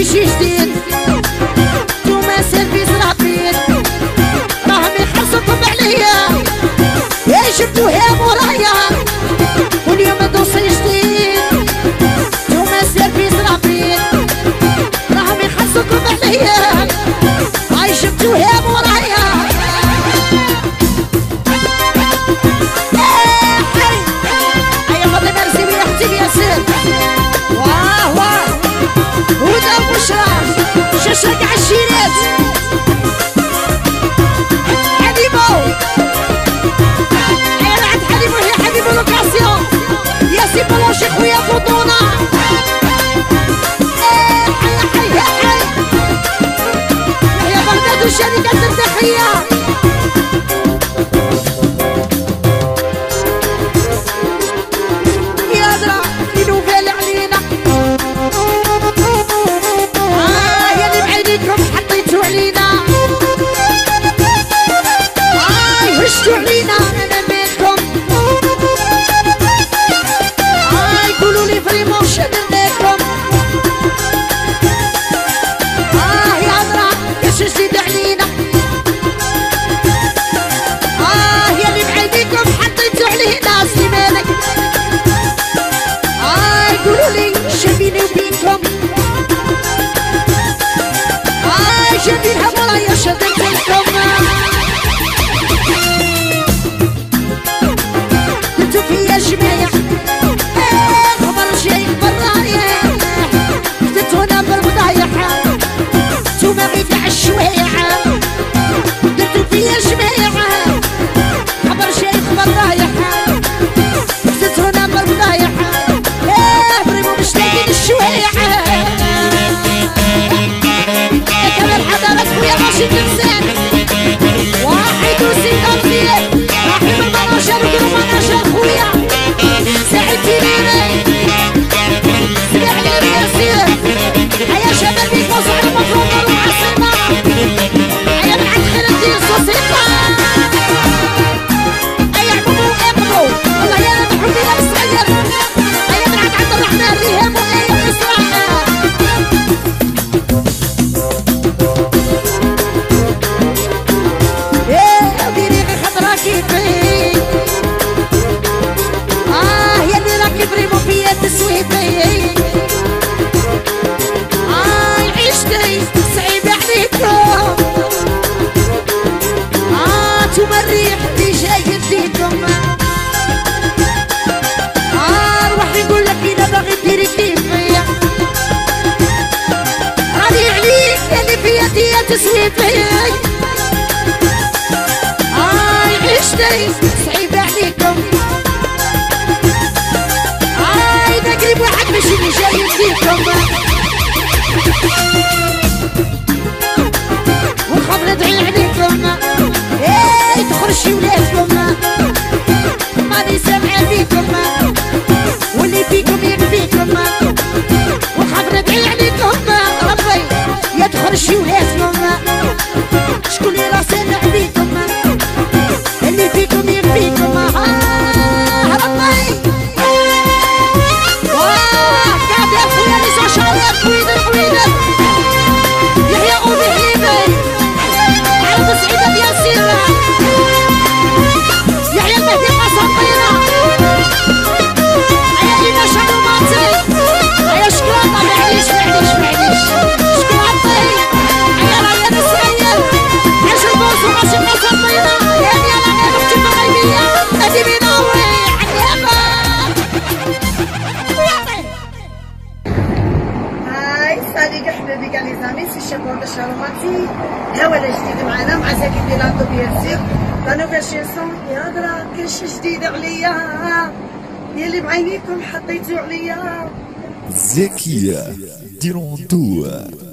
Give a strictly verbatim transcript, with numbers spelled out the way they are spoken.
يجي جديد نتوما سيرفيس رابيد راهم يخلصوكم عليا يا جبتوها مورايا واليوم دوسي جديد نتوما سيرفيس رابيد راهم يخلصوكم عليا هاي جبتوها مورايا واه واه هدى وبشرى شاشة عالشيرات حبيبو انا عند حبيبو هي حبيبو لوكاسيون يا سي بلوشي خويا فوطونا ايه حي حي حي يا بغداد والشركات الداخلية هشتو علينا انا بينكم هاي قولولي فريمون شدناكم اه يا عمرا كاش جديد علينا اه يا اللي بعيديكم حطيتو علينا سليمانك هاي قولولي شبيني وبينكم هاي جايبينها ورايا شدنتكم يا جماعة خبر شيء برايا درتونا بالمضايحة نتوما غير تاع الشويعة درتو فيا جماعة خبر شيء برايحة درتونا بالمضايحة ايه بريمو مش لاقيين الشويعة يا كمال حضارات خويا راشد لمسان واحد وستة فيه راحي بالمناشر وقلو مناشر خويا ساعدتي ليلي سمعني الرياسية هيا شباب يفوزوا على المفروض نروح عالسيما هيا من عند خير الدين صوصيطة هيا عمومو اقروا والله يا رب حبينا بالصغير هيا من عند عبد الرحمن ريهام وآية إسراء ايه ديري غير خضرا كيفي بريمو فيا تسويفي هاي عيشتي صعيبة عليكم ها نتوما الريح اللي جاي يديكم ها روحي نقولك انا باغي ديري كيفي راني عليك اللي فيا ديا تسويفي هاي عيشتي صعيبة عليكم قريب واحد ماشي اللي جاي يديكم ونخاف ندعي عليكم ايه تخرجي ولادكم ماني سامعة فيكم واللي فيكم يكفيكم ونخاف ندعي عليكم ربي يا تخرجي ولادكم شكون اللي راه سامع فيكم اللي فيكم يكفيكم آه ربي حويدة حويدة يحيى أمي حليمي عرب سعيدة بياسيرة يحيى المهدي قصبيرة هيا إينا شعلوماتي هيا شكراطة معليش معليش معليش شكراطي هيا رايا نسعيد عيش البوز وماشي قصبيرة يعني أنا غير أختي المغربية أدي بيناوي عاليابة صديق احبابي كاع لي زامي سي الشيخ ورد الشاروماتي هوا جديد معنا مع زكي ديال لاطو بياسير لا نوفيل شيسون يا درا كاين شي جديد عليا يا اللي بعينيكم حطيتو عليا زكية ديرون تو